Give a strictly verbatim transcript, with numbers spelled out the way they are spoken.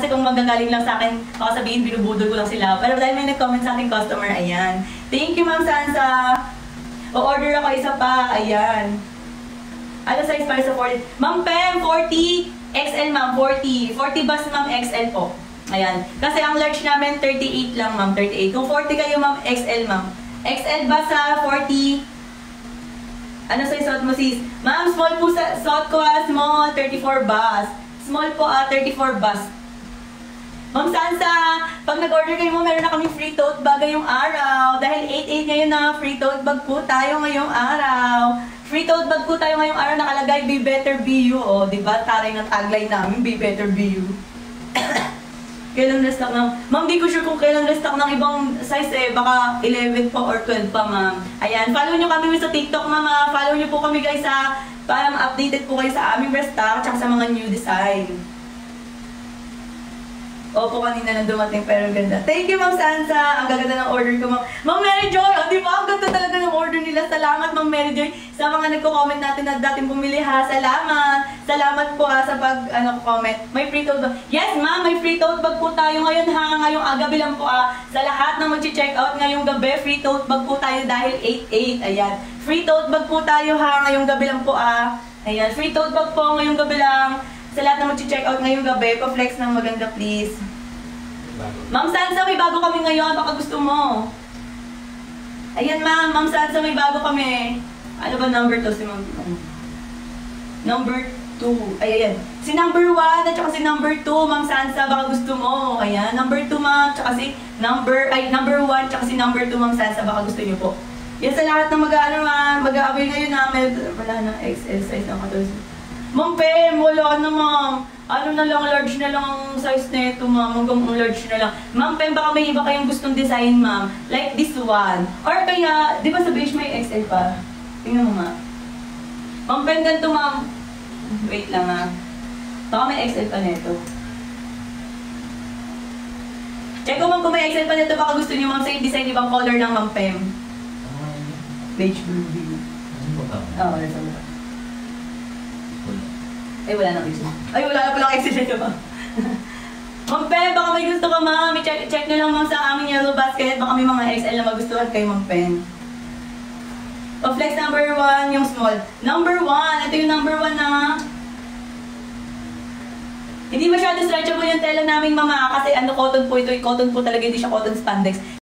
Kasi kung magagaling lang sa akin, baka sabihin, binubudol ko lang sila. Pero dahil may nag-comment sa akin customer, ayan. Thank you, Ma'am Sansa. O-order ako isa pa, ayan. Ano size para sa forty? Ma'am Pem, forty X L, Ma'am, forty. forty bus, Ma'am, X L po. Ayan. Kasi ang large namin, thirty-eight lang, Ma'am, thirty-eight. Kung forty kayo, Ma'am, X L, Ma'am. X L bus sa forty. Ano size suot mo, sis? Ma'am, small po sa suot ko, ha, small, thirty-four bus. Small po, ah, thirty-four bus. Ma'am Sansa, pag nag-order kayo mo, meron na kaming free tote bag ngayong araw. Dahil eight eight ngayon na, free tote bag po tayo ngayong araw. Free tote bag po tayo ngayong araw, nakalagay, Be Better Be You. O, diba? Taray ng tagline namin, Be Better Be You. Kailan restock ng... Ma'am, di ko sure kung kailan restock ng ibang size eh. Baka eleven pa or twelve pa, ma'am. Ayan, follow nyo kami sa TikTok, mama. Follow nyo po kami, guys, sa... Para ma-updated po kayo sa aming restock at sa mga new design. Opo, kanina lang dumating, pero ganda. Thank you, Ma'am Sansa. Ang gaganda ng order ko, Ma'am. Ma'am Mary Joy, oh, di ba? Ang ganda talaga ng order nila. Salamat, Ma'am Mary Joy. Sa mga nagko-comment natin na dating bumili, ha. Salamat. Salamat po, ha, sa pag, ano, comment. May free tote bag. Yes, Ma'am, may free tote bag po tayo ngayon, ha. Ngayong agabi lang po, ha. Sa lahat na mag-check out ngayong gabi, free tote bag po tayo dahil eight eight. Ayan. Free tote bag po tayo, ha. Ngayong gabi lang po, ha. Ayan. Free tote bag po ngayong gabi lang. Sa lahat na mag-check out ngayong gabi, pa-flex ng maganda, please. Ma'am Sansa, may bago kami ngayon. Baka gusto mo. Ayan, ma'am. Ma'am Sansa, may bago kami. Ano ba number to? Si ma'am? Number two. Ay, ayan. Si number one at saka si number two, Ma'am Sansa, baka gusto mo. Ayan. Number two, ma'am. Tsaka si number, ay, number one, tsaka si number two, Ma'am Sansa, baka gusto niyo po. Yan sa lahat ng mag-ano, ma'am. Mag-a-avail ngayon na. Wala ng X L size ng katulad. Ma'am Pem, wala na, ma'am. Ano na lang, large na lang ang size na ito, ma'am. Hanggang large na lang. Ma'am Pem, baka may iba kayong gustong design, ma'am. Like this one. Or kaya, di ba sa beige may X L pa? Tingnan mo, ma'am. Ma'am Pem, ganito, ma'am. Wait lang, ha. Baka may X L pa nito. Check ko, ma'am, kung may X L pa nito. Baka gusto niyo, ma'am, sa design ibang color lang, Ma'am Pem. Beige blue, blue. Oo, wala sa mga. Ay, wala na X L. Ay, wala na palang X L dito, ma'am. Ma'am Pen, baka may gusto ka, ma'am. Check, check nyo lang, ma'am, sa aming yellow basket. Baka may mga X L na magustuhan kayo, Ma'am Pen. O, flex number one, yung small. Number one, ito yung number one na... Hindi masyado stretchable yung tela naming, mama, kasi ano, cotton po ito. Cotton po talaga, hindi siya cotton spandex.